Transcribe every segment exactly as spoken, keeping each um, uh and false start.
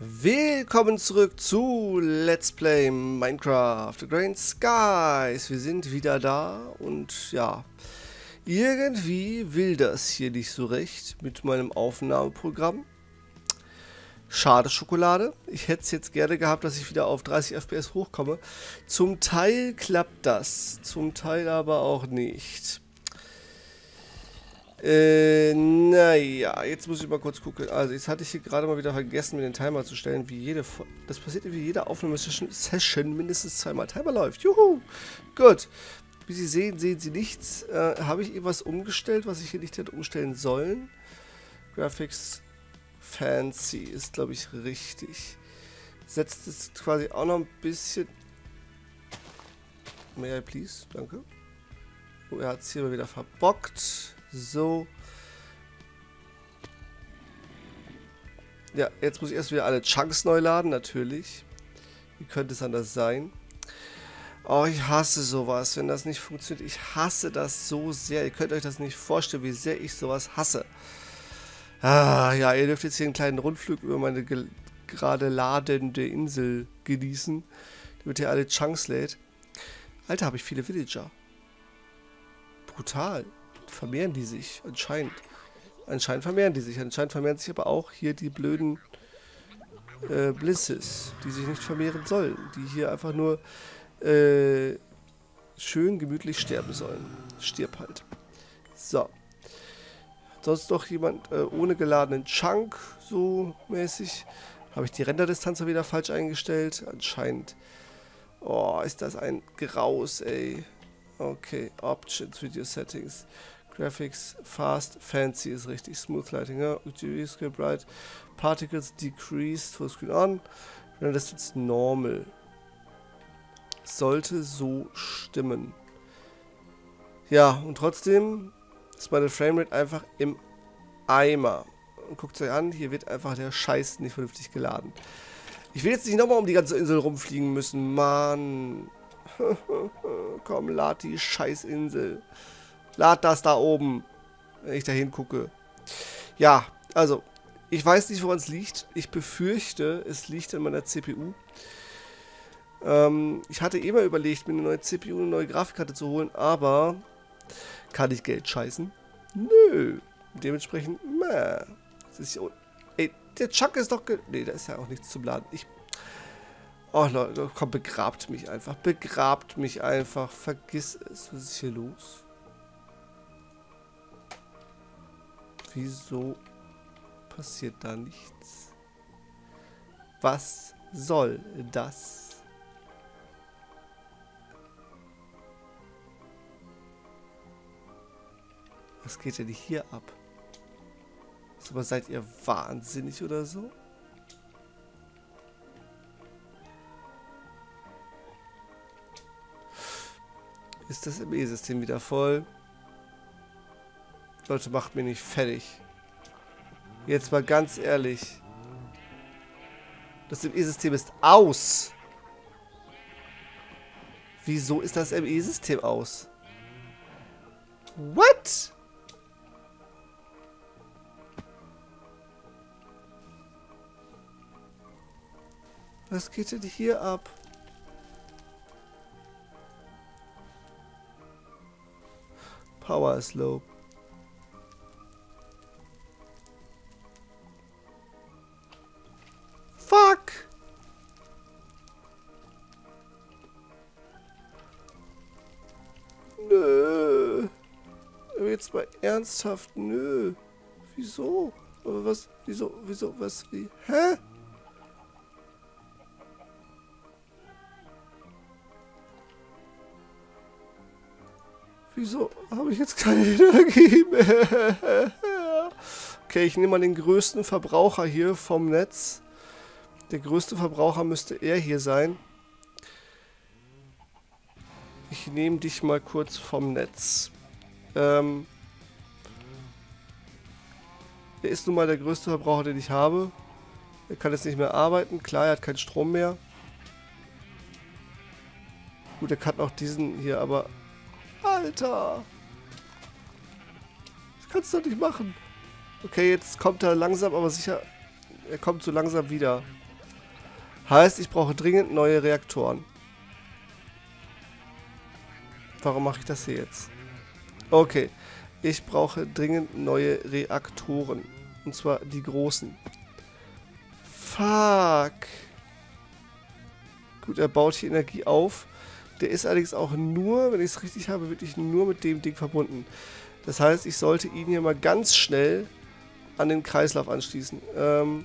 Willkommen zurück zu Let's Play Minecraft The Great Skies. Wir sind wieder da und ja, irgendwie will das hier nicht so recht mit meinem Aufnahmeprogramm. Schade Schokolade. Ich hätte es jetzt gerne gehabt, dass ich wieder auf dreißig F P S hochkomme. Zum Teil klappt das, zum Teil aber auch nicht. Äh, naja, jetzt muss ich mal kurz gucken. Also, jetzt hatte ich hier gerade mal wieder vergessen, mir den Timer zu stellen, wie jede... Das passiert wie jede Aufnahmesession mindestens zweimal Timer läuft. Juhu! Gut. Wie Sie sehen, sehen Sie nichts. Äh, habe ich irgendwas umgestellt, was ich hier nicht hätte umstellen sollen? Graphics Fancy ist, glaube ich, richtig. Setzt es quasi auch noch ein bisschen... May I please? Danke. Oh, er hat es hier mal wieder verbockt. So. Ja, jetzt muss ich erst wieder alle Chunks neu laden, natürlich. Wie könnte es anders sein? Oh, ich hasse sowas, wenn das nicht funktioniert. Ich hasse das so sehr. Ihr könnt euch das nicht vorstellen, wie sehr ich sowas hasse. Ah, ja, ihr dürft jetzt hier einen kleinen Rundflug über meine gerade ladende Insel genießen, damit ihr alle Chunks lädt. Alter, habe ich viele Villager. Brutal. Vermehren die sich anscheinend. Anscheinend vermehren die sich. Anscheinend vermehren sich aber auch hier die blöden äh, Blisses, die sich nicht vermehren sollen. Die hier einfach nur äh, schön gemütlich sterben sollen. Stirb halt. So. Sonst noch jemand äh, ohne geladenen Chunk, so mäßig. Habe ich die Renderdistanz wieder falsch eingestellt? Anscheinend. Oh, ist das ein Graus, ey. Okay, Options, Video Settings, Graphics, Fast, Fancy ist richtig, Smooth Lighting, ja, Scale Bright, Particles Decreased, Full Screen On, das ist jetzt Normal. Sollte so stimmen. Ja, und trotzdem ist meine Framerate einfach im Eimer. Und guckt euch an, hier wird einfach der Scheiß nicht vernünftig geladen. Ich will jetzt nicht nochmal um die ganze Insel rumfliegen müssen, Mann. Komm, lad die Scheißinsel. Lad das da oben, wenn ich da hingucke. Ja, also, ich weiß nicht, woran es liegt. Ich befürchte, es liegt an meiner C P U. Ähm, ich hatte immer überlegt, mir eine neue C P U, eine neue Grafikkarte zu holen, aber kann ich Geld scheißen? Nö. Dementsprechend, meh. Das ist ja, ey, der Chuck ist doch... Ne, da ist ja auch nichts zum Laden. Ich... Oh Leute, komm, begrabt mich einfach. Begrabt mich einfach. Vergiss es. Was ist hier los? Wieso passiert da nichts? Was soll das? Was geht denn hier ab? Aber seid ihr wahnsinnig oder so? Ist das M E-System wieder voll? Leute, macht mir nicht fertig. Jetzt mal ganz ehrlich. Das M E-System ist aus. Wieso ist das M E-System aus? What? Was geht denn hier ab? Power is low. Fuck! Nö. Jetzt mal ernsthaft, nö. Wieso? Aber was? Wieso? Wieso? Was? Wie? Hä? Wieso habe ich jetzt keine Energie mehr? Okay, ich nehme mal den größten Verbraucher hier vom Netz. Der größte Verbraucher müsste er hier sein. Ich nehme dich mal kurz vom Netz. Ähm, er ist nun mal der größte Verbraucher, den ich habe. Er kann jetzt nicht mehr arbeiten. Klar, er hat keinen Strom mehr. Gut, er kann auch diesen hier, aber... Alter! Das kannst du doch nicht machen. Okay, jetzt kommt er langsam, aber sicher... Er kommt so langsam wieder. Heißt, ich brauche dringend neue Reaktoren. Warum mache ich das hier jetzt? Okay. Ich brauche dringend neue Reaktoren. Und zwar die großen. Fuck. Gut, er baut hier Energie auf. Der ist allerdings auch nur, wenn ich es richtig habe, wirklich nur mit dem Ding verbunden. Das heißt, ich sollte ihn hier mal ganz schnell an den Kreislauf anschließen. Ähm,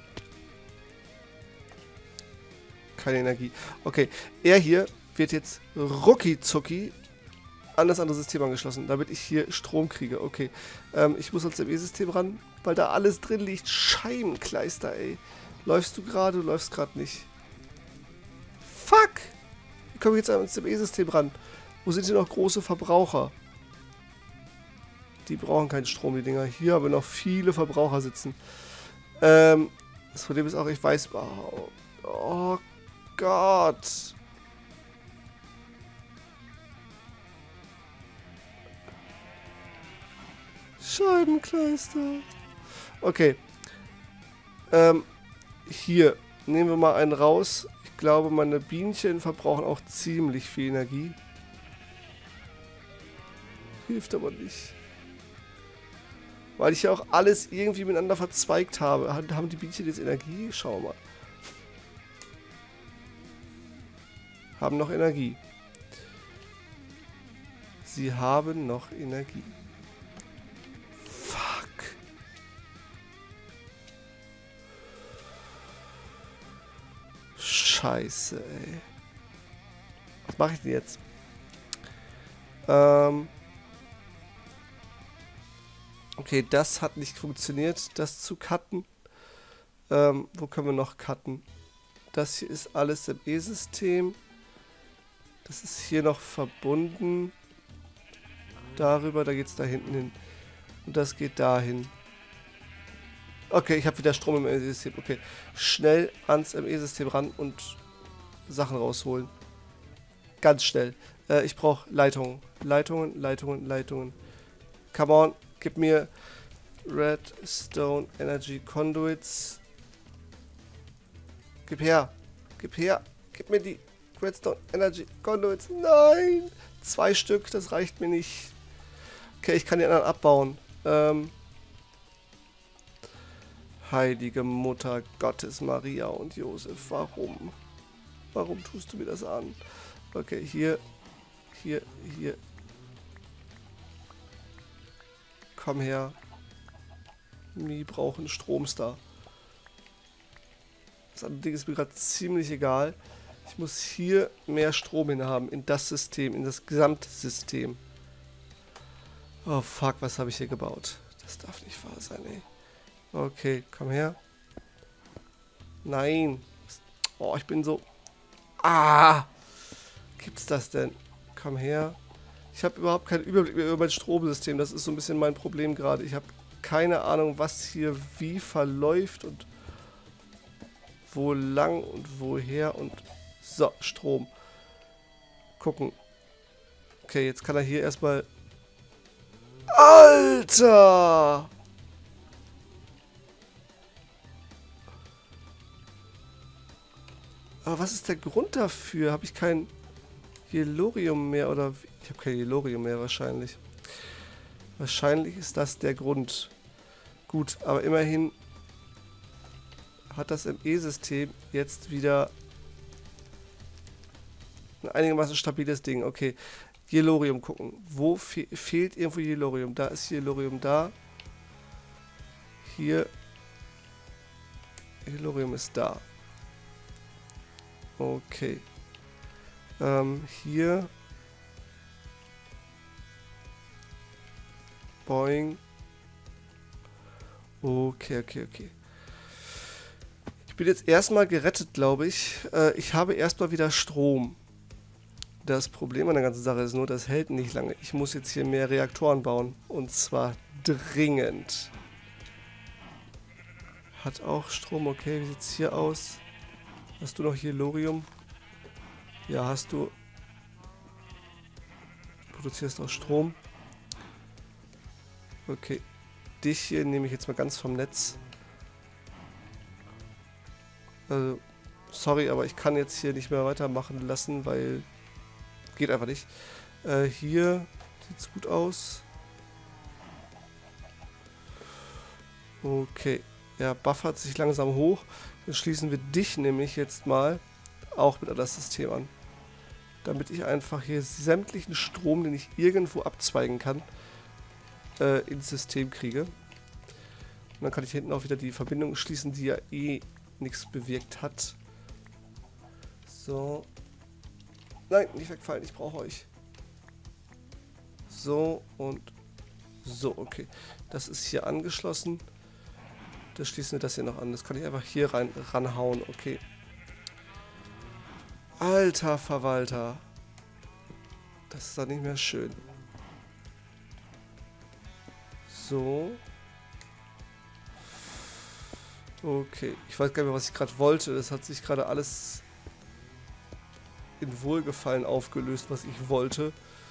keine Energie. Okay, er hier wird jetzt rucki zucki an das andere System angeschlossen, damit ich hier Strom kriege. Okay, ähm, ich muss ans M E-System ran, weil da alles drin liegt. Scheibenkleister, ey. Läufst du gerade? Du läufst gerade nicht. Fuck! Wie komme ich jetzt ans M E-System ran? Wo sind hier noch große Verbraucher? Die brauchen keinen Strom, die Dinger. Hier haben wir noch viele Verbraucher sitzen. Ähm, das Problem ist auch, ich weiß... Oh, oh Gott! Scheibenkleister. Okay. Ähm, hier. Nehmen wir mal einen raus. Ich glaube, meine Bienchen verbrauchen auch ziemlich viel Energie. Hilft aber nicht. Weil ich ja auch alles irgendwie miteinander verzweigt habe. Haben die Bienchen jetzt Energie? Schauen wir mal. Haben noch Energie. Sie haben noch Energie. Scheiße, ey. Was mache ich denn jetzt? Ähm okay, das hat nicht funktioniert, das zu cutten. Ähm, wo können wir noch cutten? Das hier ist alles im E-System. Das ist hier noch verbunden. Darüber, da geht es da hinten hin. Und das geht dahin. Okay, ich habe wieder Strom im M E-System. Okay, schnell ans M E-System ran und Sachen rausholen. Ganz schnell. Äh, ich brauche Leitungen. Leitungen, Leitungen, Leitungen. Come on, gib mir Redstone Energy Conduits. Gib her. Gib her. Gib mir die Redstone Energy Conduits. Nein! Zwei Stück, das reicht mir nicht. Okay, ich kann die anderen abbauen. Ähm... Heilige Mutter Gottes, Maria und Josef, warum? Warum tust du mir das an? Okay, hier, hier, hier. Komm her. Die brauchen Stromstar. Das andere Ding ist mir gerade ziemlich egal. Ich muss hier mehr Strom hin haben, in das System, in das Gesamtsystem. Oh fuck, was habe ich hier gebaut? Das darf nicht wahr sein, ey. Okay, komm her. Nein. Oh, ich bin so... Ah! Gibt's das denn? Komm her. Ich habe überhaupt keinen Überblick mehr über mein Stromsystem. Das ist so ein bisschen mein Problem gerade. Ich habe keine Ahnung, was hier wie verläuft und wo lang und woher und... So, Strom. Gucken. Okay, jetzt kann er hier erstmal... Alter! Aber was ist der Grund dafür? Habe ich kein Yellorium mehr oder... Ich habe kein Yellorium mehr wahrscheinlich. Wahrscheinlich ist das der Grund. Gut, aber immerhin hat das M E-System jetzt wieder ein einigermaßen stabiles Ding. Okay, Yellorium gucken. Wo fe fehlt irgendwo Yellorium? Da ist Yellorium da. Hier. Yellorium ist da. Okay. Ähm, hier. Boing. Okay, okay, okay. Ich bin jetzt erstmal gerettet, glaube ich. Äh, ich habe erstmal wieder Strom. Das Problem an der ganzen Sache ist nur, das hält nicht lange. Ich muss jetzt hier mehr Reaktoren bauen. Und zwar dringend. Hat auch Strom. Okay, wie sieht es hier aus? Hast du noch Yellorium? Ja, hast du. Produzierst auch Strom. Okay. Dich hier nehme ich jetzt mal ganz vom Netz. Also, Sorry, aber ich kann jetzt hier nicht mehr weitermachen lassen, weil geht einfach nicht. Äh, hier sieht's gut aus. Okay, er buffert sich langsam hoch. Dann schließen wir dich nämlich jetzt mal auch mit an das System an. Damit ich einfach hier sämtlichen Strom, den ich irgendwo abzweigen kann, äh, ins System kriege. Und dann kann ich hinten auch wieder die Verbindung schließen, die ja eh nichts bewirkt hat. So. Nein, nicht wegfallen, ich brauche euch. So und so, okay. Das ist hier angeschlossen. Da schließen wir das hier noch an. Das kann ich einfach hier rein ranhauen, okay. Alter Verwalter. Das ist doch nicht mehr schön. So. Okay. Ich weiß gar nicht mehr, was ich gerade wollte. Das hat sich gerade alles in Wohlgefallen aufgelöst, was ich wollte.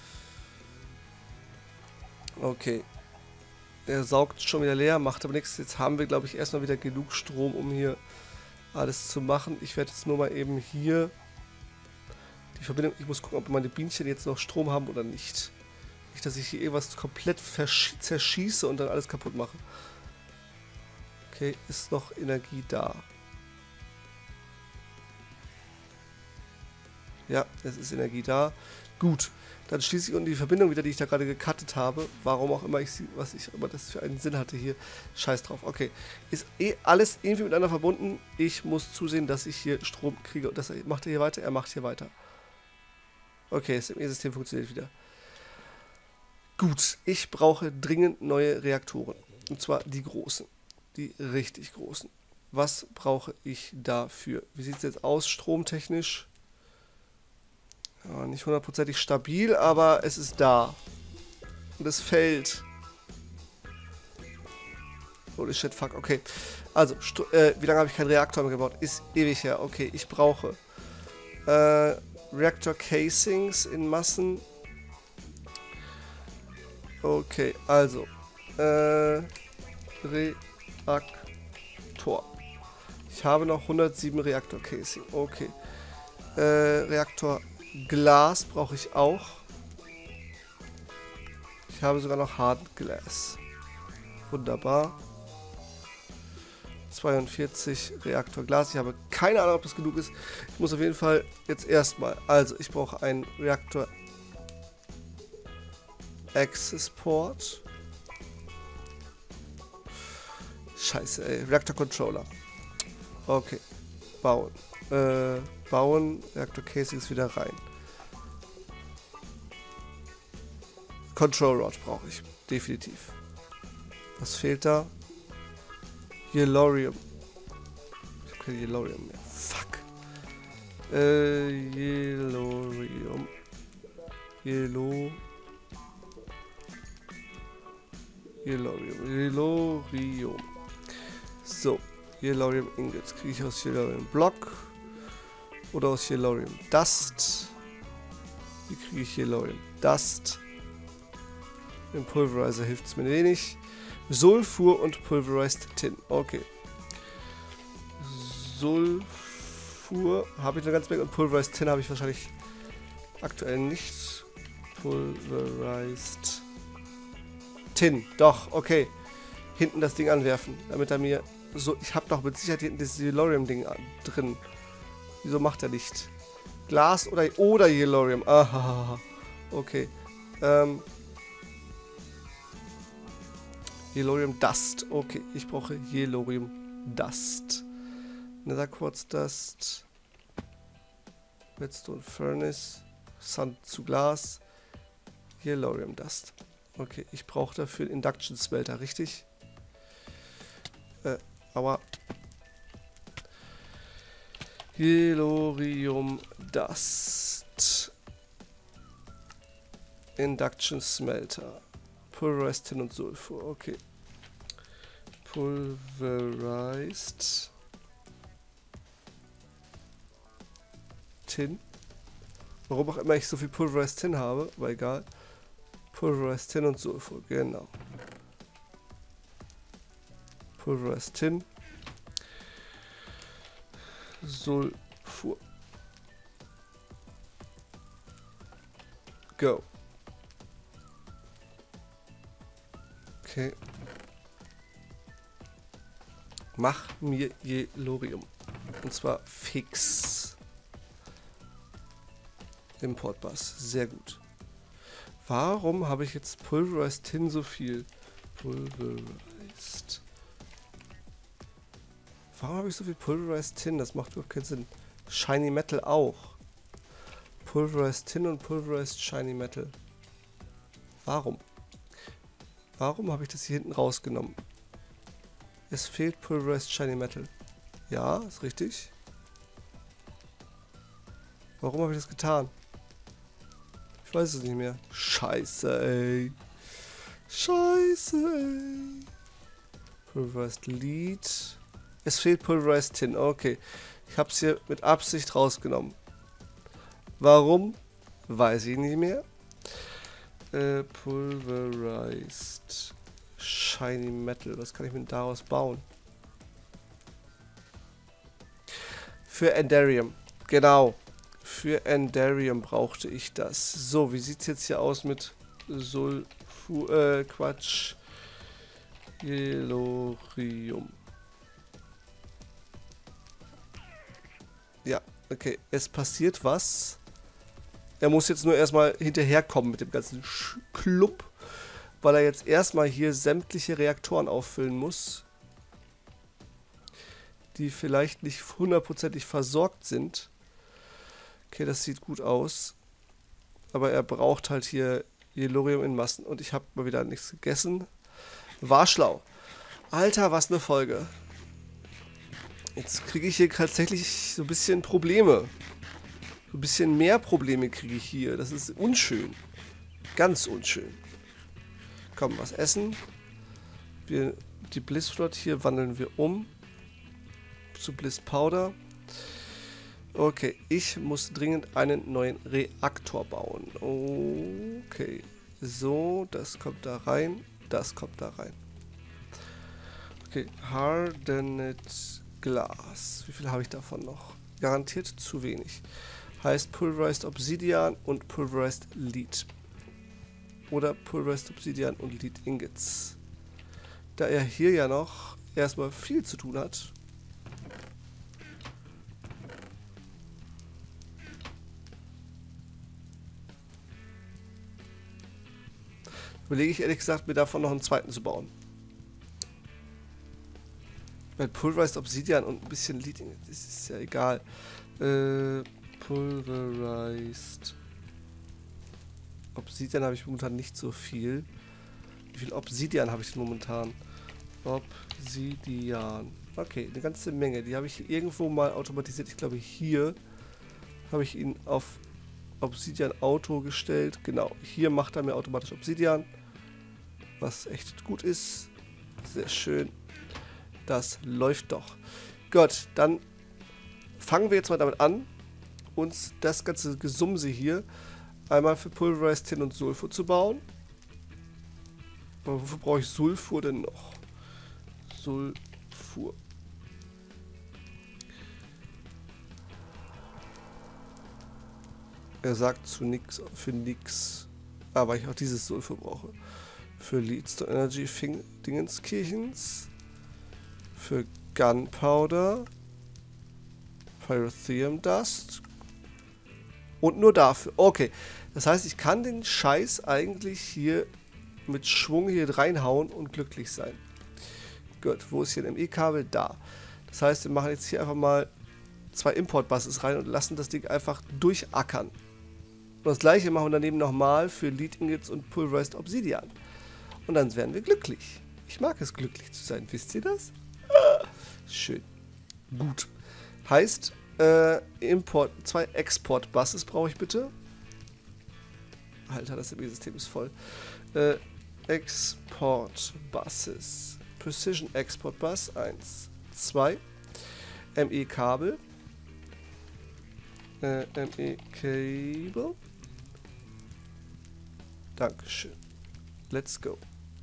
Okay. Er saugt schon wieder leer, macht aber nichts. Jetzt haben wir, glaube ich, erstmal wieder genug Strom, um hier alles zu machen. Ich werde jetzt nur mal eben hier die Verbindung... Ich muss gucken, ob meine Bienchen jetzt noch Strom haben oder nicht. Nicht, dass ich hier irgendwas komplett zerschieße und dann alles kaputt mache. Okay, ist noch Energie da. Ja, es ist Energie da. Gut, dann schließe ich unten die Verbindung wieder, die ich da gerade gecuttet habe. Warum auch immer ich sie, was ich immer das für einen Sinn hatte hier. Scheiß drauf. Okay, ist eh alles irgendwie miteinander verbunden. Ich muss zusehen, dass ich hier Strom kriege. Und das macht er hier weiter, er macht hier weiter. Okay, das System funktioniert wieder. Gut, ich brauche dringend neue Reaktoren. Und zwar die großen. Die richtig großen. Was brauche ich dafür? Wie sieht es jetzt aus, stromtechnisch? Ja, nicht hundertprozentig stabil, aber es ist da. Und es fällt. Holy shit, fuck, okay. Also, äh, wie lange habe ich keinen Reaktor mehr gebaut? Ist ewig her. Okay, ich brauche äh, Reaktor Casings in Massen. Okay, also. Äh, Reaktor. Ich habe noch hundertsieben Reaktor Casing. Okay. Äh, Reaktor Glas brauche ich auch. Ich habe sogar noch Hard Glass. Wunderbar. zweiundvierzig Reaktor Glas. Ich habe keine Ahnung, ob das genug ist. Ich muss auf jeden Fall jetzt erstmal. Also, ich brauche einen Reaktor Access Port. Scheiße, ey. Reaktor Controller. Okay. Bauen. Äh, bauen. Reaktor Casings wieder rein. Control Rod brauche ich. Definitiv. Was fehlt da? Yellorium. Ich habe kein Yellorium mehr. Fuck. Äh, Yellorium. Yellow. Yellorium. Yellorium. So. Yellorium Ingots. Kriege ich aus Yellorium Block. Oder aus Yellorium Dust. Wie kriege ich Yellorium Dust? Im Pulverizer hilft es mir wenig. Sulfur und Pulverized Tin. Okay. Sulfur habe ich eine ganze Menge und Pulverized Tin habe ich wahrscheinlich aktuell nicht. Pulverized Tin. Doch, okay. Hinten das Ding anwerfen, damit er mir so... Ich habe doch mit Sicherheit hinten das Yellorium-Ding drin. Wieso macht er nicht? Glas oder, oder Yellorium. Aha. Okay. Ähm... Yellorium Dust. Okay, ich brauche Yellorium Dust. Nether Quartz Dust. Redstone Furnace. Sand zu Glas. Yellorium Dust. Okay, ich brauche dafür einen Induction Smelter, richtig? Äh, aua. Yellorium Dust. Induction Smelter. Pulverized Tin und Sulfur, okay. Pulverized Tin. Warum auch immer ich so viel Pulverized Tin habe, aber egal. Pulverized Tin und Sulfur, genau. Pulverized Tin. Sulfur. Sulfur. Go. Okay. Mach mir Yellorium. Und zwar fix. Import-Bus. Sehr gut. Warum habe ich jetzt Pulverized Tin so viel? Pulverized. Warum habe ich so viel Pulverized Tin? Das macht überhaupt keinen Sinn. Shiny Metal auch. Pulverized Tin und Pulverized Shiny Metal. Warum? Warum habe ich das hier hinten rausgenommen? Es fehlt Pulverized Shiny Metal. Ja, ist richtig. Warum habe ich das getan? Ich weiß es nicht mehr. Scheiße, ey. Scheiße, ey. Pulverized Lead. Es fehlt Pulverized Tin. Okay. Ich habe es hier mit Absicht rausgenommen. Warum? Weiß ich nicht mehr. Äh, Pulverized Shiny Metal. Was kann ich mit daraus bauen? Für Enderium. Genau. Für Enderium brauchte ich das. So, wie sieht es jetzt hier aus mit Sulfur, äh, Quatsch. Yellorium. Ja, okay. Es passiert was. Er muss jetzt nur erstmal hinterherkommen mit dem ganzen Klump, weil er jetzt erstmal hier sämtliche Reaktoren auffüllen muss, die vielleicht nicht hundertprozentig versorgt sind. Okay, das sieht gut aus. Aber er braucht halt hier Yellorium in Massen. Und ich habe mal wieder nichts gegessen. War schlau. Alter, was eine Folge. Jetzt kriege ich hier tatsächlich so ein bisschen Probleme. So ein bisschen mehr Probleme kriege ich hier. Das ist unschön. Ganz unschön. Komm, was essen. Wir, die Blissflot hier wandeln wir um. Zu Bliss Powder. Okay, ich muss dringend einen neuen Reaktor bauen. Okay. So, das kommt da rein. Das kommt da rein. Okay, Hardened Glas. Wie viel habe ich davon noch? Garantiert zu wenig. Heißt Pulverized Obsidian und Pulverized Lead. Oder Pulverized Obsidian und Lead Ingots. Da er hier ja noch erstmal viel zu tun hat. Überlege ich ehrlich gesagt, mir davon noch einen zweiten zu bauen. Weil Pulverized Obsidian und ein bisschen Lead Ingots, das ist ja egal. Äh, Pulverized Obsidian habe ich momentan nicht so viel. Wie viel Obsidian habe ich denn momentan? Obsidian. Okay, eine ganze Menge. Die habe ich irgendwo mal automatisiert. Ich glaube, hier habe ich ihn auf Obsidian Auto gestellt. Genau, hier macht er mir automatisch Obsidian. Was echt gut ist. Sehr schön. Das läuft doch. Gut, dann fangen wir jetzt mal damit an, uns das ganze Gesumse hier einmal für Pulverized Tin und Sulfur zu bauen. Aber wofür brauche ich Sulfur denn noch? Sulfur. Er sagt zu nix, für nix. Aber ich auch dieses Sulfur brauche. Für Leadstone Energy Fing Dingenskirchens. Für Gunpowder. Pyrotheum Dust. Und nur dafür. Okay. Das heißt, ich kann den Scheiß eigentlich hier mit Schwung hier reinhauen und glücklich sein. Gut, wo ist hier ein M E-Kabel? Da. Das heißt, wir machen jetzt hier einfach mal zwei Import-Buses rein und lassen das Ding einfach durchackern. Und das gleiche machen wir daneben nochmal für Lead Ingots und Pulverized Obsidian. Und dann werden wir glücklich. Ich mag es, glücklich zu sein. Wisst ihr das? Schön. Gut. Heißt, äh, Import, zwei Export-Buses brauche ich bitte. Alter, das M E-System ist voll. Äh, Export-Buses. Precision Export Bus. eins, zwei. M E-Kabel. Äh, M E-Cable. Dankeschön. Let's go.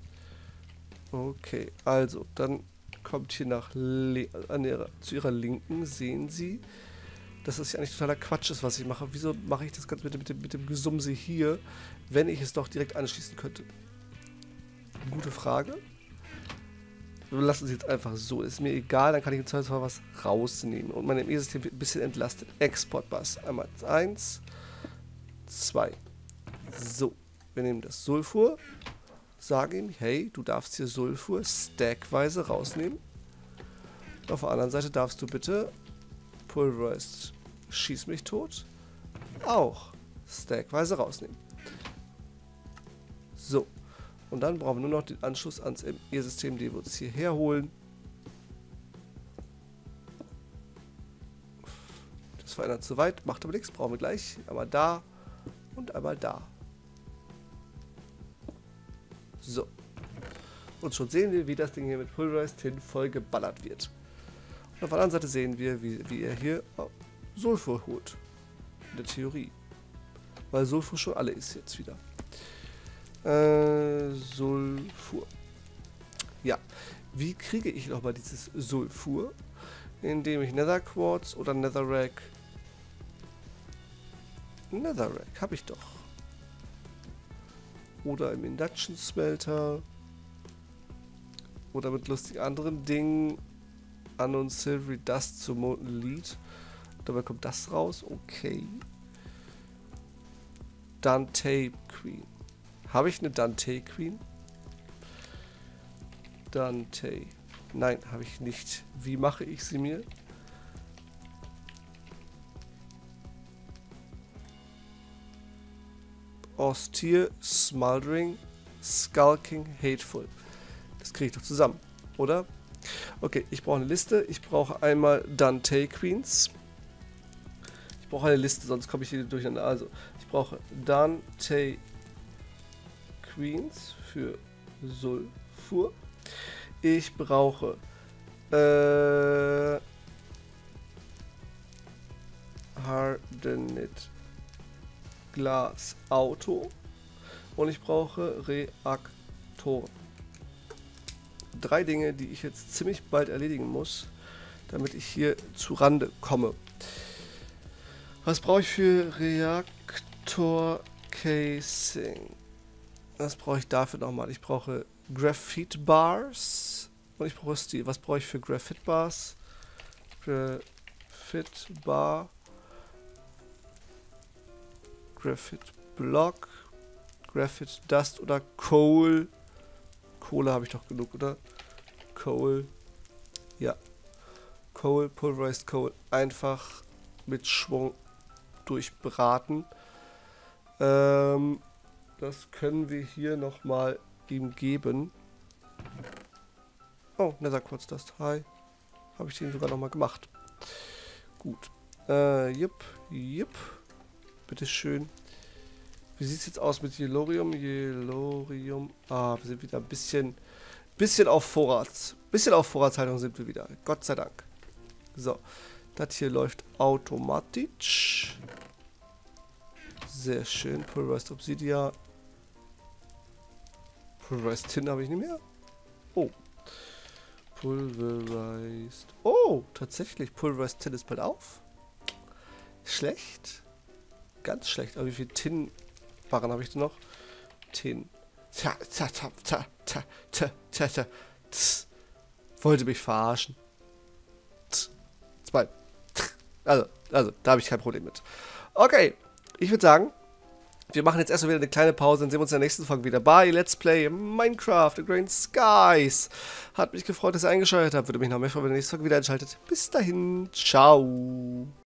Okay, also, dann kommt hier nach an ihrer, zu ihrer Linken, sehen Sie, dass das ja eigentlich totaler Quatsch ist, was ich mache. Wieso mache ich das Ganze mit dem, mit dem, mit dem Gesumse hier, wenn ich es doch direkt anschließen könnte? Gute Frage. Wir lassen es jetzt einfach so. Ist mir egal, dann kann ich im Zweifelsfall was rausnehmen. Und mein M E-System wird ein bisschen entlastet. Export-Bus. Einmal eins, zwei. So, wir nehmen das Sulfur. Sagen ihm, hey, du darfst hier Sulfur stackweise rausnehmen. Auf der anderen Seite darfst du bitte Pulverized Schieß mich tot auch stackweise rausnehmen. So. Und dann brauchen wir nur noch den Anschluss ans M E-System, den wir uns hierher holen. Das war einer zu weit, macht aber nichts, brauchen wir gleich. Einmal da und einmal da. So. Und schon sehen wir, wie das Ding hier mit Pulverized Tin voll geballert wird. Und auf der anderen Seite sehen wir, wie, wie er hier oh, Sulfur holt. In der Theorie. Weil Sulfur schon alle ist jetzt wieder. Äh, Sulfur. Ja. Wie kriege ich nochmal dieses Sulfur? Indem ich Nether Quartz oder Netherrack. Netherrack habe ich doch. Oder im Induction Smelter. Oder mit lustigen anderen Dingen. Unknown Silvery Dust zu Molten Lead. Dabei kommt das raus. Okay. Dante Queen. Habe ich eine Dante Queen? Dante. Nein, habe ich nicht. Wie mache ich sie mir? Austere, Smoldering, Skulking, Hateful. Das kriege ich doch zusammen, oder? Okay, ich brauche eine Liste. Ich brauche einmal Dante Queens. Ich brauche eine Liste, sonst komme ich hier durcheinander. Also, ich brauche Dante Queens für Sulfur. Ich brauche äh, Hardened Glas Auto und ich brauche Reaktoren. Drei Dinge, die ich jetzt ziemlich bald erledigen muss, damit ich hier zu Rande komme. Was brauche ich für Reaktor Casing? Was brauche ich dafür nochmal? Ich brauche Graphite Bars und ich brauche Steel. Was brauche ich für Graphite Bars? Graphite Bar, Graphite Block, Graphite Dust oder Coal. Kohle habe ich doch genug, oder? Coal. Ja. Coal, Pulverized Coal. Einfach mit Schwung durchbraten. Ähm, das können wir hier nochmal ihm geben. Oh, Nether Quartz Dust. Hi. Habe ich den sogar nochmal gemacht. Gut. Äh, jupp, jupp. Bitteschön. Wie sieht es jetzt aus mit Yellorium? Yellorium. Ah, wir sind wieder ein bisschen, bisschen auf Vorrats. Bisschen auf Vorratshaltung sind wir wieder. Gott sei Dank. So. Das hier läuft automatisch. Sehr schön. Pulverized Obsidian. Pulverized Tin habe ich nicht mehr. Oh. Pulverized. Oh, tatsächlich. Pulverized Tin ist bald auf. Schlecht. Ganz schlecht. Aber wie viel Tin-Barren habe ich denn noch? Tin. Tja, tja, tja, tja, tja, tja, tja, tja. Tz. Wollte mich verarschen. Tz. Zwei. Also, also, da habe ich kein Problem mit. Okay, ich würde sagen, wir machen jetzt erstmal wieder eine kleine Pause und sehen uns in der nächsten Folge wieder bei Let's Play Minecraft The Great Skies. Hat mich gefreut, dass ihr eingeschaltet habt. Würde mich noch mehr freuen, wenn ihr nächste Folge wieder einschaltet. Bis dahin, ciao.